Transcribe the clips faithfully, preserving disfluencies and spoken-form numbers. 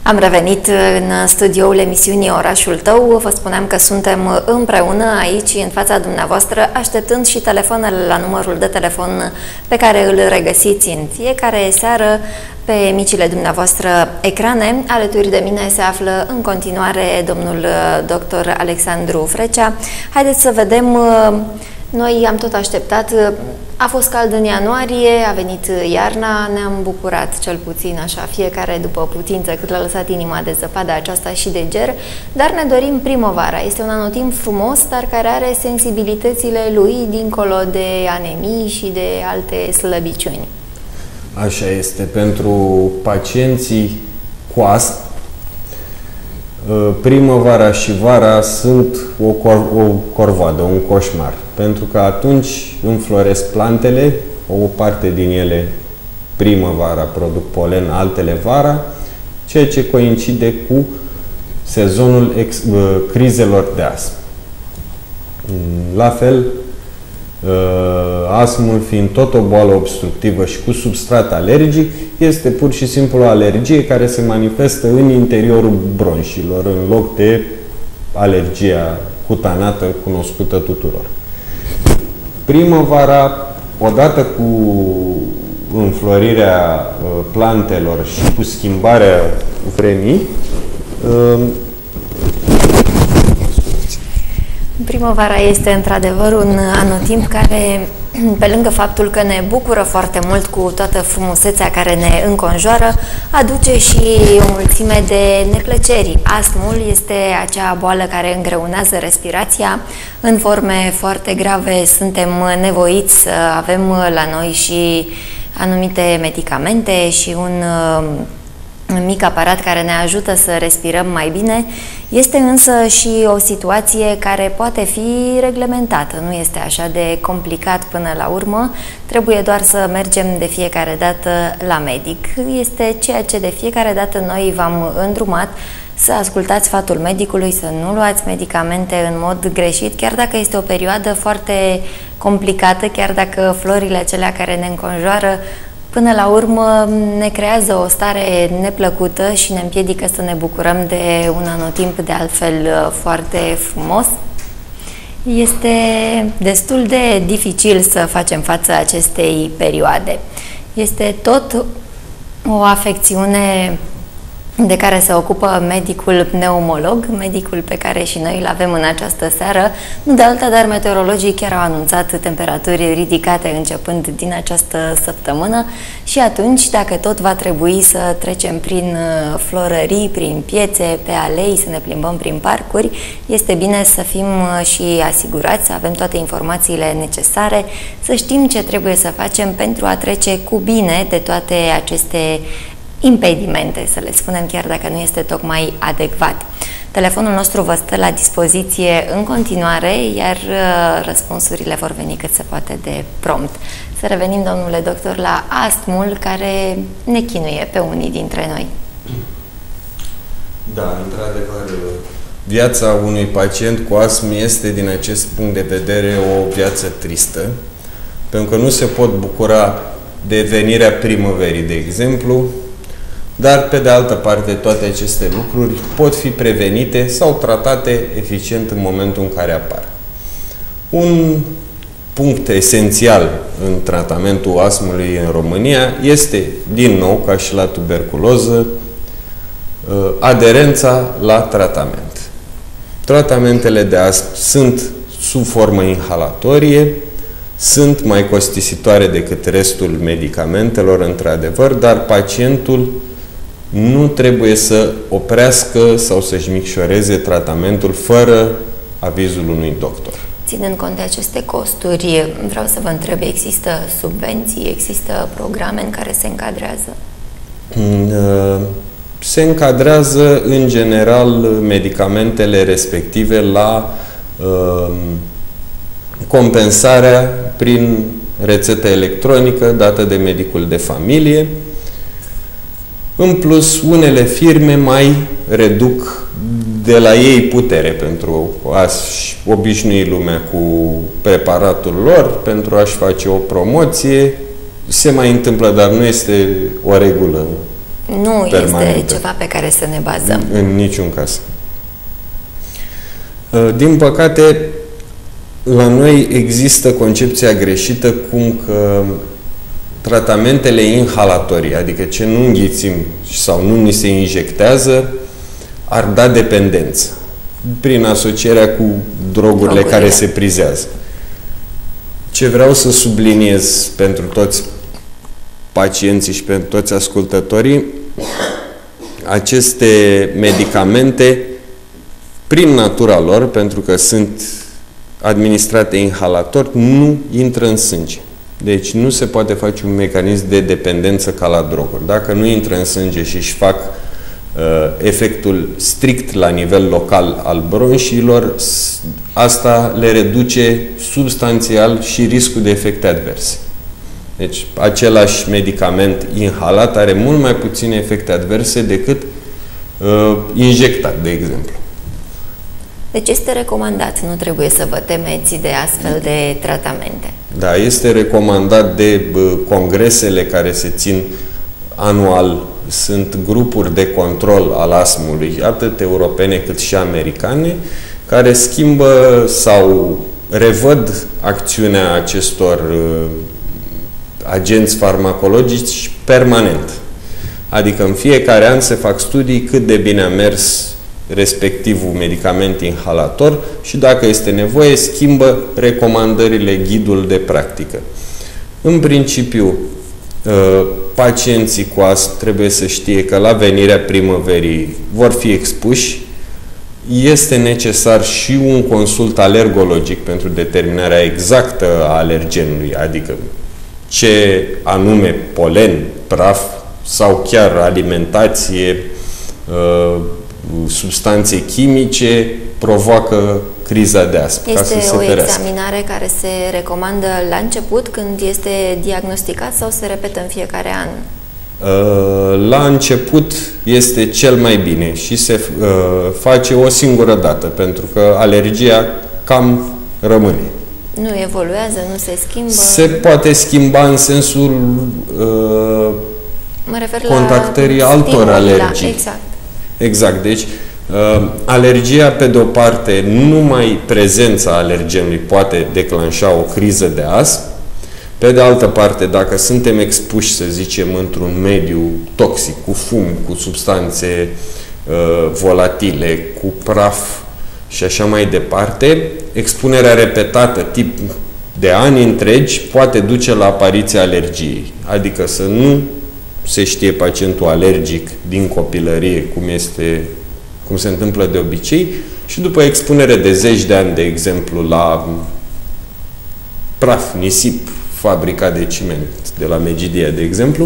Am revenit în studioul emisiunii Orașul Tău. Vă spuneam că suntem împreună aici, în fața dumneavoastră, așteptând și telefoanele la numărul de telefon pe care îl regăsiți în fiecare seară pe micile dumneavoastră ecrane. Alături de mine se află în continuare domnul doctor Alexandru Frecea. Haideți să vedem. Noi am tot așteptat, a fost cald în ianuarie, a venit iarna, ne-am bucurat cel puțin așa, fiecare după putință, cât l-a lăsat inima de zăpada aceasta și de ger, dar ne dorim primăvara. Este un anotimp frumos, dar care are sensibilitățile lui dincolo de anemii și de alte slăbiciuni. Așa este, pentru pacienții cu astm, primăvara și vara sunt o, cor o corvoadă, un coșmar, pentru că atunci înfloresc plantele, o parte din ele primăvara produc polen, altele vara, ceea ce coincide cu sezonul ex crizelor de astm. La fel, astmul fiind tot o boală obstructivă și cu substrat alergic, este pur și simplu o alergie care se manifestă în interiorul bronșilor, în loc de alergia cutanată cunoscută tuturor. Primăvara, odată cu înflorirea plantelor și cu schimbarea vremii, primăvara este într-adevăr un anotimp care, pe lângă faptul că ne bucură foarte mult cu toată frumusețea care ne înconjoară, aduce și o mulțime de neplăceri. Astmul este acea boală care îngreunează respirația. În forme foarte grave suntem nevoiți să avem la noi și anumite medicamente și un un mic aparat care ne ajută să respirăm mai bine. Este însă și o situație care poate fi reglementată. Nu este așa de complicat până la urmă. Trebuie doar să mergem de fiecare dată la medic. Este ceea ce de fiecare dată noi v-am îndrumat, să ascultați sfatul medicului, să nu luați medicamente în mod greșit, chiar dacă este o perioadă foarte complicată, chiar dacă florile acelea care ne înconjoară până la urmă ne creează o stare neplăcută și ne împiedică să ne bucurăm de un anotimp de altfel foarte frumos. Este destul de dificil să facem față acestei perioade. Este tot o afecțiune de care se ocupă medicul pneumolog, medicul pe care și noi îl avem în această seară. Nu de alta, dar meteorologii chiar au anunțat temperaturi ridicate începând din această săptămână și atunci, dacă tot va trebui să trecem prin florării, prin piețe, pe alei, să ne plimbăm prin parcuri, este bine să fim și asigurați, să avem toate informațiile necesare, să știm ce trebuie să facem pentru a trece cu bine de toate aceste impedimente, să le spunem, chiar dacă nu este tocmai adecvat. Telefonul nostru vă stă la dispoziție în continuare, iar răspunsurile vor veni cât se poate de prompt. Să revenim, domnule doctor, la astmul care ne chinuie pe unii dintre noi. Da, într-adevăr, viața unui pacient cu astm este, din acest punct de vedere, o viață tristă, pentru că nu se pot bucura de venirea primăverii, de exemplu, dar, pe de altă parte, toate aceste lucruri pot fi prevenite sau tratate eficient în momentul în care apar. Un punct esențial în tratamentul astmului în România este, din nou, ca și la tuberculoză, aderența la tratament. Tratamentele de astm sunt sub formă inhalatorie, sunt mai costisitoare decât restul medicamentelor, într-adevăr, dar pacientul nu trebuie să oprească sau să-și micșoreze tratamentul fără avizul unui doctor. Ținând cont de aceste costuri, vreau să vă întreb, există subvenții, există programe în care se încadrează? Se încadrează, în general, medicamentele respective la uh, compensarea prin rețetă electronică dată de medicul de familie. În plus, unele firme mai reduc de la ei putere pentru a-și obișnui lumea cu preparatul lor, pentru a-și face o promoție. Se mai întâmplă, dar nu este o regulă Nu permanentă. este ceva pe care să ne bazăm. În niciun caz. Din păcate, la noi există concepția greșită cum că tratamentele inhalatorii, adică ce nu înghițim sau nu ni se injectează, ar da dependență prin asocierea cu drogurile, drogurile care se prizează. Ce vreau să subliniez pentru toți pacienții și pentru toți ascultătorii, aceste medicamente, prin natura lor, pentru că sunt administrate inhalator, nu intră în sânge. Deci nu se poate face un mecanism de dependență ca la droguri. Dacă nu intră în sânge și își fac uh, efectul strict la nivel local al bronșiilor, asta le reduce substanțial și riscul de efecte adverse. Deci același medicament inhalat are mult mai puține efecte adverse decât uh, injectat, de exemplu. Deci este recomandat, nu trebuie să vă temeți de astfel de tratamente. Da, este recomandat de bă, congresele care se țin anual. Sunt grupuri de control al astmului, atât europene cât și americane, care schimbă sau revăd acțiunea acestor uh, agenți farmacologici permanent. Adică în fiecare an se fac studii cât de bine a mers respectivul medicament inhalator și dacă este nevoie, schimbă recomandările, ghidul de practică. În principiu, pacienții cu astm trebuie să știe că la venirea primăverii vor fi expuși. Este necesar și un consult alergologic pentru determinarea exactă a alergenului, adică ce anume polen, praf sau chiar alimentație, substanțe chimice provoacă criza de astm. Este ca să o se ferească. examinare care se recomandă la început, când este diagnosticat, sau se repetă în fiecare an? La început este cel mai bine și se face o singură dată, pentru că alergia cam rămâne. Nu evoluează, nu se schimbă? Se poate schimba în sensul uh, mă refer contactării la altor stimul, alergii. La, exact. Exact. Deci, uh, alergia, pe de-o parte, numai prezența alergenului poate declanșa o criză de astm. Pe de altă parte, dacă suntem expuși, să zicem, într-un mediu toxic, cu fum, cu substanțe uh, volatile, cu praf și așa mai departe, expunerea repetată, tip de ani întregi, poate duce la apariția alergiei. Adică să nu se știe pacientul alergic din copilărie, cum este, cum se întâmplă de obicei, și după expunere de zeci de ani, de exemplu, la praf, nisip, fabricat de ciment, de la Megidia, de exemplu,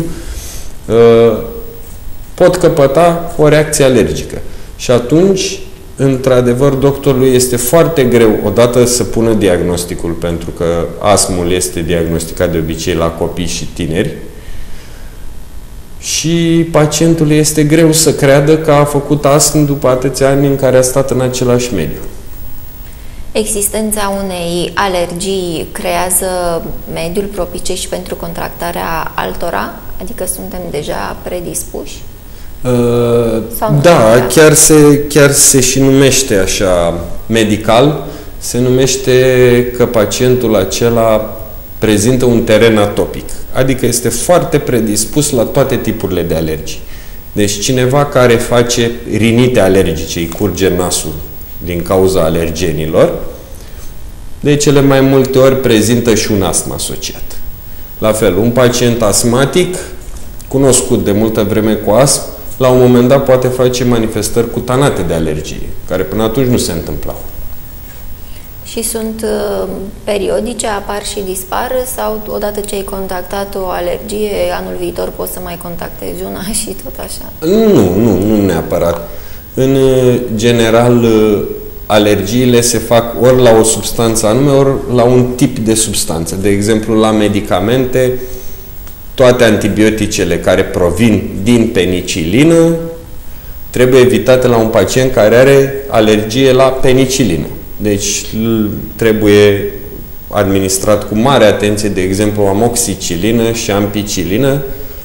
pot căpăta o reacție alergică. Și atunci, într-adevăr, doctorului este foarte greu odată să pună diagnosticul, pentru că astmul este diagnosticat de obicei la copii și tineri, și pacientul este greu să creadă că a făcut astm după atâția ani în care a stat în același mediu. Existența unei alergii creează mediul propice și pentru contractarea altora? Adică suntem deja predispuși? Uh, da, chiar se, chiar se și numește așa medical, se numește că pacientul acela prezintă un teren atopic, adică este foarte predispus la toate tipurile de alergii. Deci cineva care face rinite alergice, îi curge nasul din cauza alergenilor, de cele mai multe ori prezintă și un astm asociat. La fel, un pacient astmatic, cunoscut de multă vreme cu astm, la un moment dat poate face manifestări cutanate de alergie, care până atunci nu se întâmplau. Și sunt uh, periodice, apar și dispar, sau odată ce ai contactat o alergie, anul viitor poți să mai contactezi una și tot așa? Nu, nu, nu neapărat. În general, alergiile se fac ori la o substanță anume, ori la un tip de substanță. De exemplu, la medicamente, toate antibioticele care provin din penicilină trebuie evitate la un pacient care are alergie la penicilină. Deci trebuie administrat cu mare atenție, de exemplu, amoxicilină și ampicilină,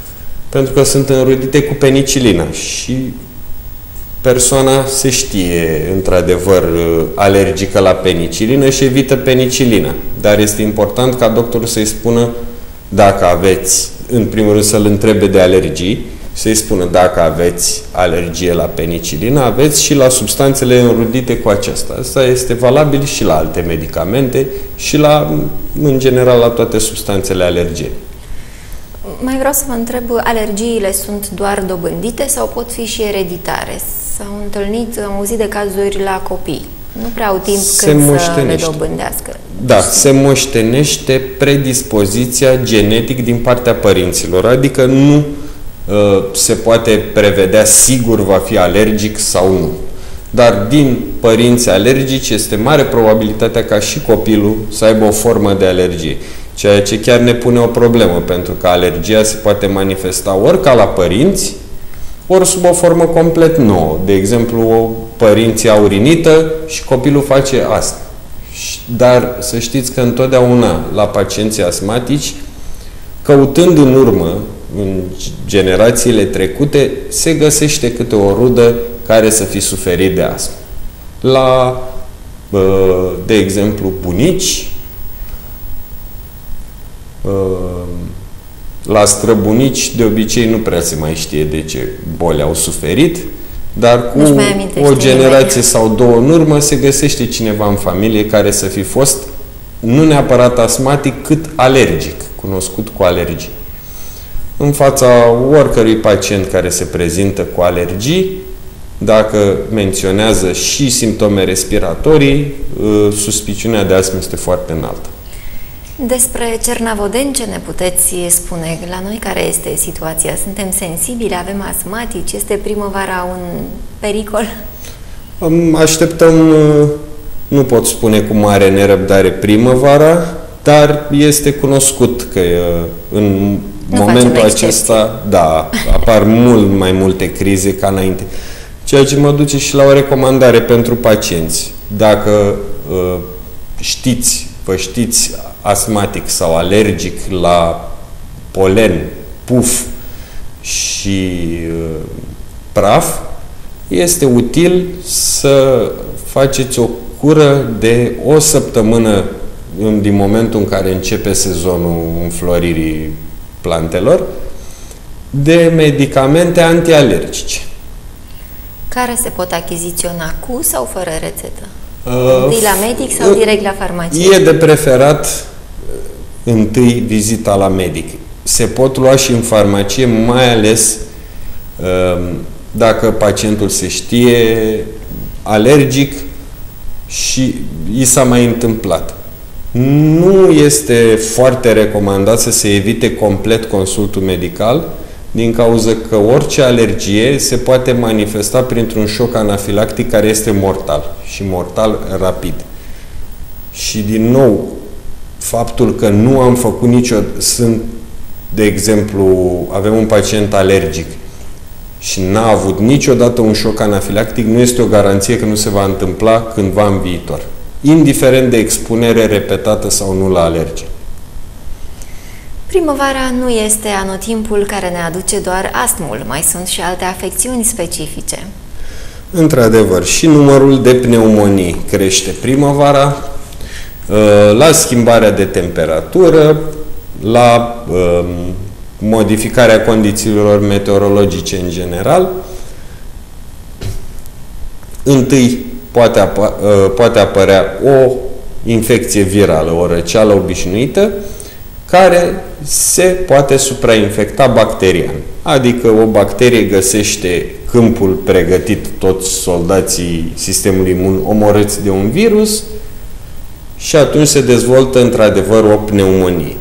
pentru că sunt înrudite cu penicilina și persoana se știe într-adevăr alergică la penicilină și evită penicilina. Dar este important ca doctorul să-i spună dacă aveți, în primul rând să-l întrebe de alergii, să-i spună dacă aveți alergie la penicilină, aveți și la substanțele înrudite cu aceasta. Asta este valabil și la alte medicamente și la, în general, la toate substanțele alergene. Mai vreau să vă întreb, alergiile sunt doar dobândite sau pot fi și ereditare? S-au întâlnit, am auzit de cazuri la copii. Nu prea au timp se când moștenește. să le dobândească. Da, se moștenește predispoziția genetic din partea părinților, adică nu uh, se poate prevedea sigur va fi alergic sau nu. Dar din părinți alergici este mare probabilitatea ca și copilul să aibă o formă de alergie. Ceea ce chiar ne pune o problemă, pentru că alergia se poate manifesta ori ca la părinți, ori sub o formă complet nouă. De exemplu, părinții au rinită și copilul face asta. Dar să știți că întotdeauna la pacienții asmatici, căutând în urmă, în generațiile trecute, se găsește câte o rudă care să fi suferit de astm. La, de exemplu, bunici, la străbunici de obicei nu prea se mai știe de ce boli au suferit, dar cu o generație sau două în urmă se găsește cineva în familie care să fi fost nu neapărat asmatic, cât alergic, cunoscut cu alergii. În fața oricărui pacient care se prezintă cu alergii, dacă menționează și simptome respiratorii, suspiciunea de astm este foarte înaltă. Despre cernavodeni, ce ne puteți spune? La noi care este situația? Suntem sensibili? Avem asmatici? Este primăvara un pericol? Așteptăm, nu pot spune cu mare nerăbdare primăvara, dar este cunoscut că în nu momentul acesta, da, apar mult mai multe crize ca înainte. Ceea ce mă duce și la o recomandare pentru pacienți. Dacă știți, vă știți asmatic sau alergic la polen, puf și uh, praf, este util să faceți o cură de o săptămână din momentul în care începe sezonul înfloririi plantelor, de medicamente antialergice. Care se pot achiziționa cu sau fără rețetă? Întâi la medic sau direct la farmacie? E de preferat întâi vizita la medic. Se pot lua și în farmacie, mai ales dacă pacientul se știe alergic și i s-a mai întâmplat. Nu este foarte recomandat să se evite complet consultul medical, din cauza că orice alergie se poate manifesta printr-un șoc anafilactic care este mortal și mortal rapid. Și din nou, faptul că nu am făcut nicio... Sunt, de exemplu, avem un pacient alergic și n-a avut niciodată un șoc anafilactic, nu este o garanție că nu se va întâmpla cândva în viitor, indiferent de expunere repetată sau nu la alergie. Primăvara nu este anotimpul care ne aduce doar astmul, mai sunt și alte afecțiuni specifice. Într-adevăr, și numărul de pneumonii crește primăvara, la schimbarea de temperatură, la modificarea condițiilor meteorologice în general. Întâi poate, apă, poate apărea o infecție virală, o răceală obișnuită, care se poate suprainfecta bacterian. Adică o bacterie găsește câmpul pregătit, toți soldații sistemului imun omorâți de un virus, și atunci se dezvoltă într-adevăr o pneumonie.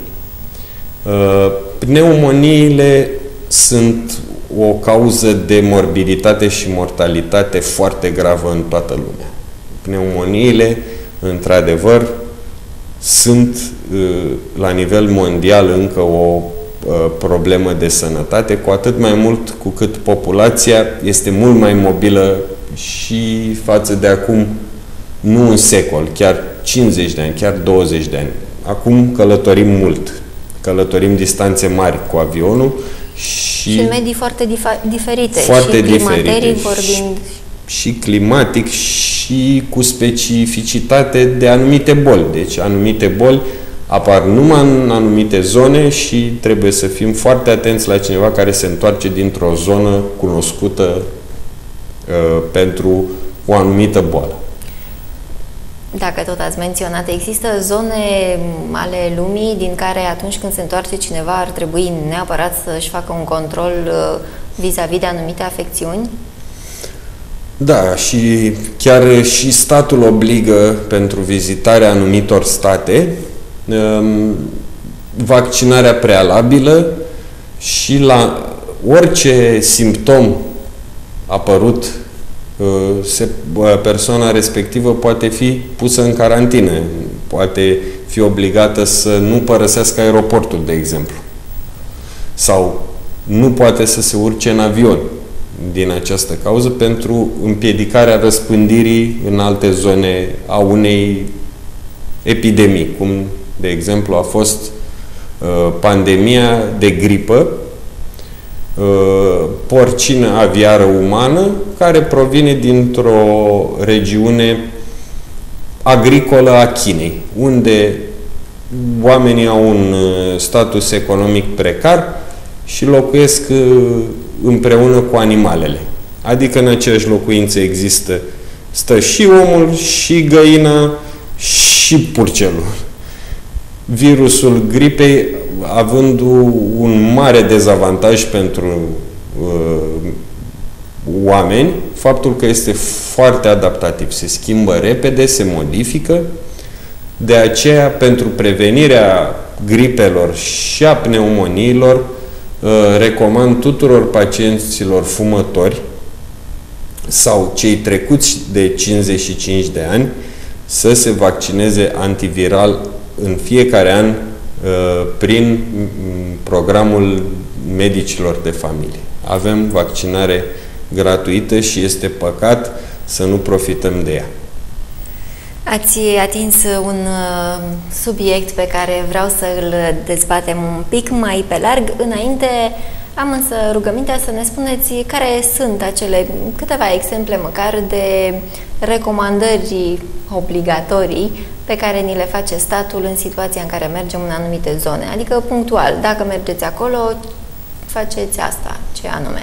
Pneumoniile sunt o cauză de morbiditate și mortalitate foarte gravă în toată lumea. Pneumoniile, într-adevăr, sunt la nivel mondial încă o problemă de sănătate, cu atât mai mult cu cât populația este mult mai mobilă și față de acum, nu un secol, chiar cincizeci de ani, chiar douăzeci de ani. Acum călătorim mult, călătorim distanțe mari cu avionul Și, și în medii foarte dif- diferite. Foarte și diferite. vorbind. Și, și climatic și cu specificitate de anumite boli. Deci anumite boli apar numai în anumite zone și trebuie să fim foarte atenți la cineva care se întoarce dintr-o zonă cunoscută uh, pentru o anumită boală. Dacă tot ați menționat, există zone ale lumii din care atunci când se întoarce cineva ar trebui neapărat să-și facă un control vis-a-vis de anumite afecțiuni? Da, și chiar și statul obligă pentru vizitarea anumitor state vaccinarea prealabilă și la orice simptom apărut Se, persoana respectivă poate fi pusă în carantină, poate fi obligată să nu părăsească aeroportul, de exemplu. Sau nu poate să se urce în avion din această cauză pentru împiedicarea răspândirii în alte zone a unei epidemii, cum, de exemplu, a fost uh, pandemia de gripă porcină aviară umană, care provine dintr-o regiune agricolă a Chinei, unde oamenii au un status economic precar și locuiesc împreună cu animalele. Adică în aceeași locuință există, stă și omul, și găina, și purcelul. Virusul gripei având un mare dezavantaj pentru uh, oameni, faptul că este foarte adaptativ, se schimbă repede, se modifică, de aceea pentru prevenirea gripelor și a pneumoniilor uh, recomand tuturor pacienților fumători sau cei trecuți de cincizeci și cinci de ani să se vaccineze antiviral în fiecare an prin programul medicilor de familie. Avem vaccinare gratuită și este păcat să nu profităm de ea. Ați atins un subiect pe care vreau să îl dezbatem un pic mai pe larg. Înainte am însă rugămintea să ne spuneți care sunt acele câteva exemple măcar de recomandări obligatorii pe care ni le face statul în situația în care mergem în anumite zone. Adică punctual, dacă mergeți acolo, faceți asta. Ce anume?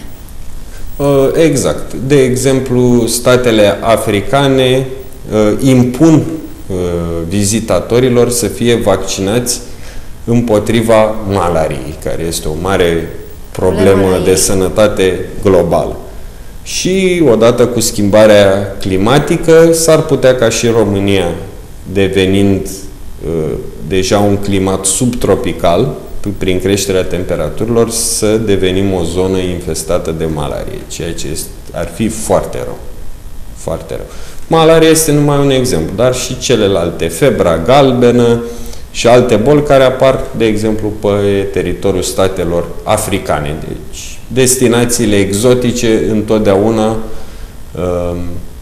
Exact. De exemplu, statele africane impun vizitatorilor să fie vaccinați împotriva malariei, care este o mare problemă de sănătate globală. Și odată cu schimbarea climatică s-ar putea ca și România, devenind uh, deja un climat subtropical, prin creșterea temperaturilor, să devenim o zonă infestată de malarie, ceea ce este, ar fi foarte rău. Foarte rău. Malaria este numai un exemplu, dar și celelalte, febra galbenă și alte boli care apar, de exemplu, pe teritoriul statelor africane. Deci, destinațiile exotice întotdeauna uh,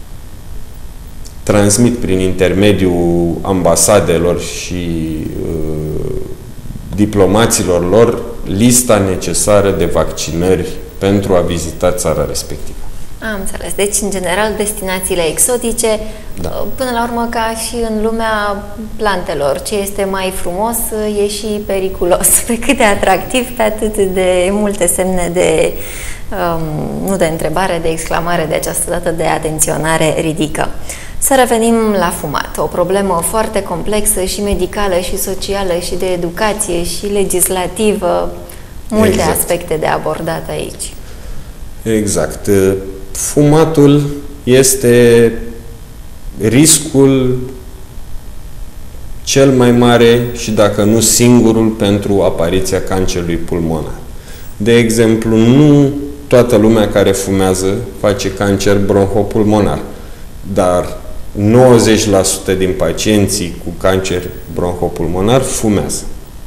transmit prin intermediul ambasadelor și uh, diplomaților lor lista necesară de vaccinări pentru a vizita țara respectivă. Am înțeles. Deci, în general, destinațiile exotice, da. Până la urmă, ca și în lumea plantelor, ce este mai frumos e și periculos. Pe cât de atractiv, pe atât de multe semne de, um, nu de întrebare, de exclamare de această dată, de atenționare ridică. Să revenim la fumat. O problemă foarte complexă și medicală și socială și de educație și legislativă. Multe exact. aspecte de abordat aici. Exact. Fumatul este riscul cel mai mare și dacă nu singurul pentru apariția cancerului pulmonar. De exemplu, nu toată lumea care fumează face cancer bronhopulmonar, dar nouăzeci la sută din pacienții cu cancer bronhopulmonar fumează.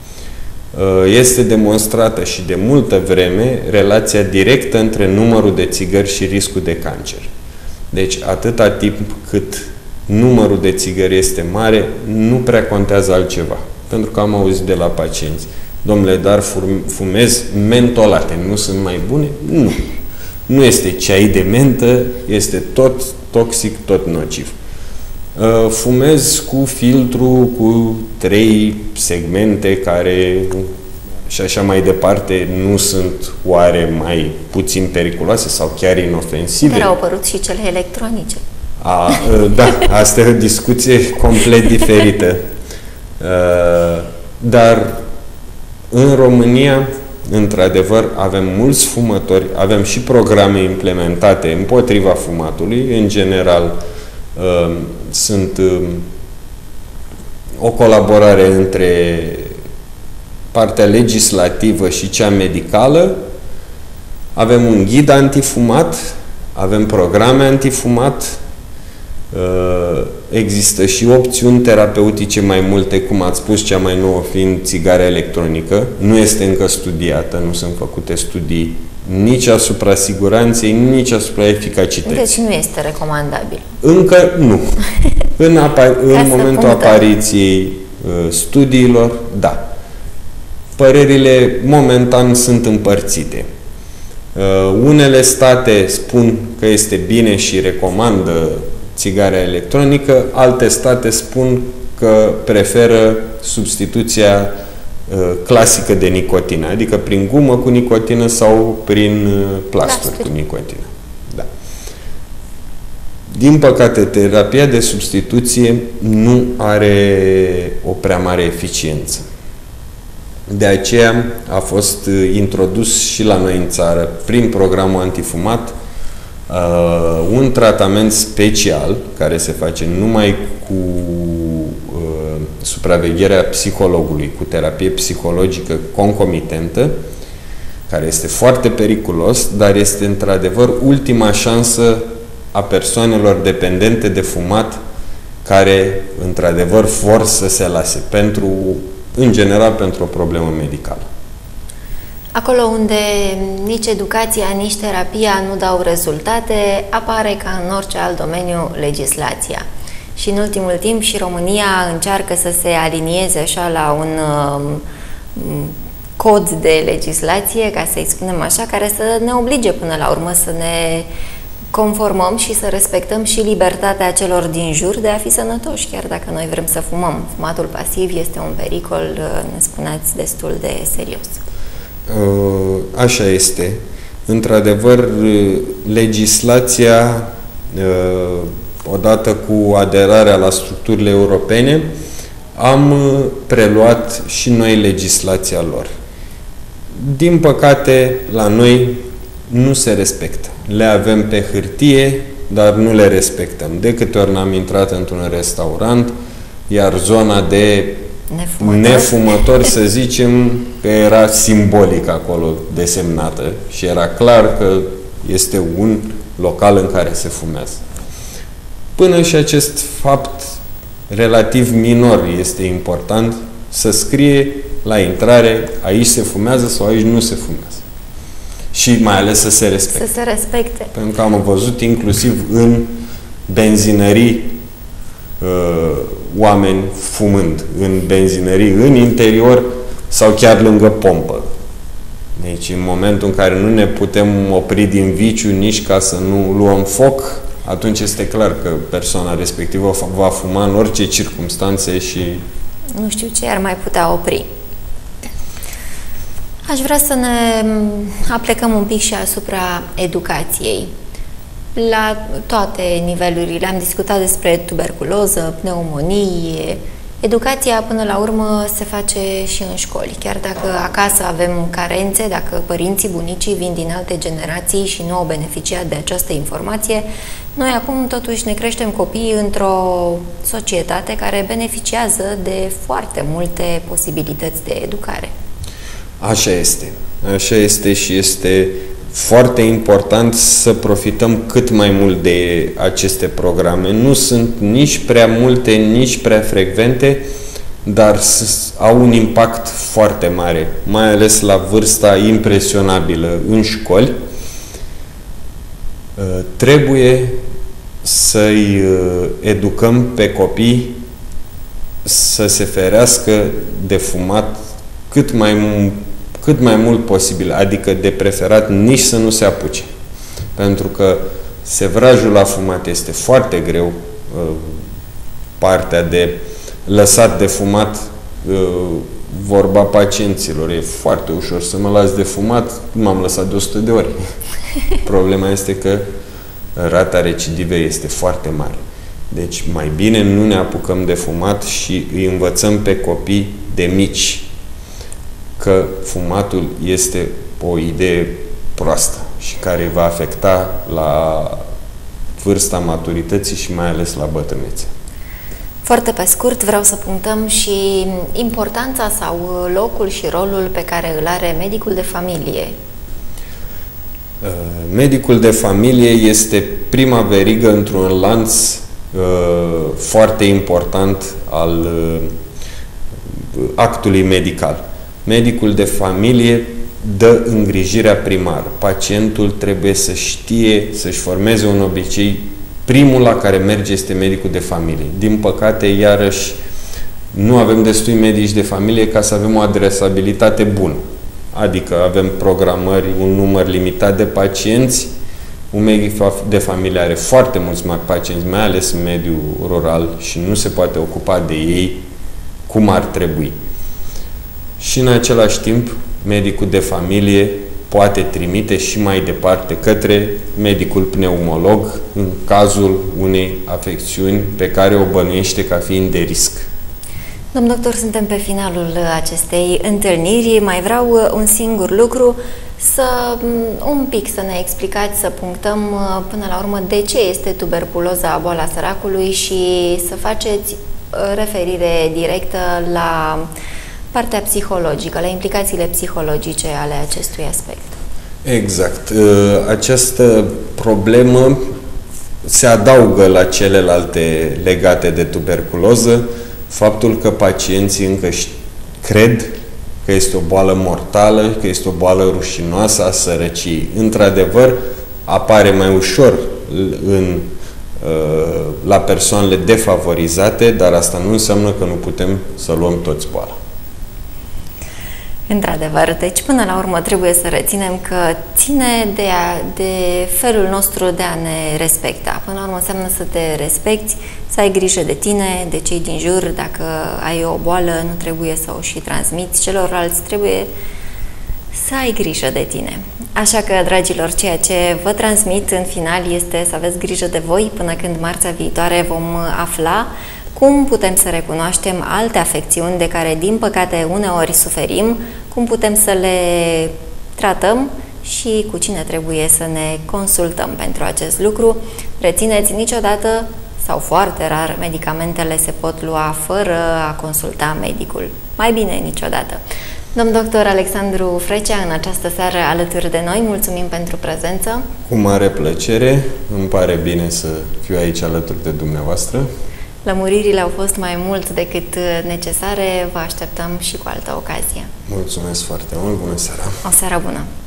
Este demonstrată și de multă vreme relația directă între numărul de țigări și riscul de cancer. Deci, atâta timp cât numărul de țigări este mare, nu prea contează altceva. Pentru că am auzit de la pacienți. domnule, dar fumez mentolate, nu sunt mai bune? Nu. Nu este ceai de mentă, este tot toxic, tot nociv. Fumez cu filtru, cu trei segmente care și așa mai departe nu sunt oare mai puțin periculoase sau chiar inofensive? Dar au apărut și cele electronice. A, da, asta e o discuție complet diferită. Dar în România, într-adevăr, avem mulți fumători, avem și programe implementate împotriva fumatului. În general, sunt o colaborare între partea legislativă și cea medicală. Avem un ghid antifumat, avem programe antifumat, există și opțiuni terapeutice mai multe, cum ați spus, cea mai nouă fiind țigara electronică. Nu este încă studiată, nu sunt făcute studii nici asupra siguranței, nici asupra eficacității. Deci nu este recomandabil. Încă nu. În, apa- în momentul apariției uh, studiilor, da. Părerile momentan sunt împărțite. Uh, unele state spun că este bine și recomandă țigara electronică, alte state spun că preferă substituția uh, clasică de nicotină, adică prin gumă cu nicotină sau prin uh, plasturi Plasturi. cu nicotină. Da. Din păcate, terapia de substituție nu are o prea mare eficiență. De aceea a fost uh, introdus și la noi în țară, prin programul antifumat, Uh, un tratament special care se face numai cu uh, supravegherea psihologului, cu terapie psihologică concomitentă, care este foarte periculos, dar este într-adevăr ultima șansă a persoanelor dependente de fumat care într-adevăr vor să se lase, pentru, în general pentru o problemă medicală. Acolo unde nici educația, nici terapia nu dau rezultate, apare ca în orice alt domeniu legislația. Și în ultimul timp și România încearcă să se alinieze așa la un um, cod de legislație, ca să-i spunem așa, care să ne oblige până la urmă să ne conformăm și să respectăm și libertatea celor din jur de a fi sănătoși, chiar dacă noi vrem să fumăm. Fumatul pasiv este un pericol, ne spuneați, destul de serios. Așa este. Într-adevăr, legislația, odată cu aderarea la structurile europene, am preluat și noi legislația lor. Din păcate, la noi nu se respectă. Le avem pe hârtie, dar nu le respectăm. De câte ori n-am intrat într-un restaurant, iar zona de Nefumători. Nefumători, să zicem, că era simbolic acolo desemnată și era clar că este un local în care se fumează. Până și acest fapt relativ minor este important, să scrie la intrare aici se fumează sau aici nu se fumează. Și mai ales să se respecte. Să se respecte. Pentru că am văzut inclusiv în benzinării uh, oameni fumând în benzinării, în interior sau chiar lângă pompă. Deci în momentul în care nu ne putem opri din viciu nici ca să nu luăm foc, atunci este clar că persoana respectivă va fuma în orice circumstanțe și... Nu știu ce ar mai putea opri. Aș vrea să ne aplecăm un pic și asupra educației. La toate nivelurile. Am discutat despre tuberculoză, pneumonie. Educația, până la urmă, se face și în școli. Chiar dacă acasă avem carențe, dacă părinții, bunicii vin din alte generații și nu au beneficiat de această informație, noi acum totuși ne creștem copiii într-o societate care beneficiază de foarte multe posibilități de educare. Așa este. Așa este și este foarte important să profităm cât mai mult de aceste programe. Nu sunt nici prea multe, nici prea frecvente, dar au un impact foarte mare, mai ales la vârsta impresionabilă în școli. Trebuie să-i educăm pe copii să se ferească de fumat cât mai, cât mai mult posibil, adică de preferat nici să nu se apuce. Pentru că sevrajul la fumat este foarte greu, partea de lăsat de fumat, vorba pacienților, e foarte ușor să mă las de fumat, m-am lăsat de o sută de ori. Problema este că rata recidivei este foarte mare. Deci mai bine nu ne apucăm de fumat și îi învățăm pe copii de mici că fumatul este o idee proastă și care îi va afecta la vârsta maturității și mai ales la bătrânețe. Foarte pe scurt, vreau să punctăm și importanța sau locul și rolul pe care îl are medicul de familie. Medicul de familie este prima verigă într-un lanț uh, foarte important al uh, actului medical. Medicul de familie dă îngrijirea primară. Pacientul trebuie să știe, să-și formeze un obicei. Primul la care merge este medicul de familie. Din păcate, iarăși, nu avem destui medici de familie ca să avem o adresabilitate bună. Adică avem programări, un număr limitat de pacienți. Un medic de familie are foarte mulți pacienți, mai ales în mediul rural, și nu se poate ocupa de ei cum ar trebui. Și în același timp, medicul de familie poate trimite și mai departe către medicul pneumolog în cazul unei afecțiuni pe care o bănuiește ca fiind de risc. Domn doctor, suntem pe finalul acestei întâlniri. Mai vreau un singur lucru, să un pic să ne explicați, să punctăm până la urmă de ce este tuberculoza boala săracului și să faceți referire directă la partea psihologică, la implicațiile psihologice ale acestui aspect. Exact. Această problemă se adaugă la celelalte legate de tuberculoză, faptul că pacienții încă cred că este o boală mortală, că este o boală rușinoasă a sărăciei. Într-adevăr, apare mai ușor în, la persoanele defavorizate, dar asta nu înseamnă că nu putem să luăm toți boala. Într-adevăr, deci până la urmă trebuie să reținem că ține de, a, de felul nostru de a ne respecta. Până la urmă înseamnă să te respecti, să ai grijă de tine, de cei din jur. Dacă ai o boală, nu trebuie să o și transmiți celorlalți, trebuie să ai grijă de tine. Așa că, dragilor, ceea ce vă transmit în final este să aveți grijă de voi până când marțea viitoare vom afla cum putem să recunoaștem alte afecțiuni de care, din păcate, uneori suferim, cum putem să le tratăm și cu cine trebuie să ne consultăm pentru acest lucru. Rețineți, niciodată sau foarte rar medicamentele se pot lua fără a consulta medicul. Mai bine niciodată. Domn doctor Alexandru Frecea, în această seară alături de noi, mulțumim pentru prezență. Cu mare plăcere, îmi pare bine să fiu aici alături de dumneavoastră. Lămuririle au fost mai mult decât necesare, vă așteptăm și cu altă ocazie. Mulțumesc foarte mult, bună seara! O seară bună!